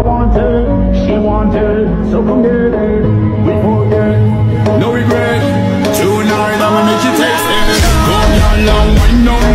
wanted, she wanted, so come get it, we forget. No regret, tonight I'ma make you taste it. Come here long, wind down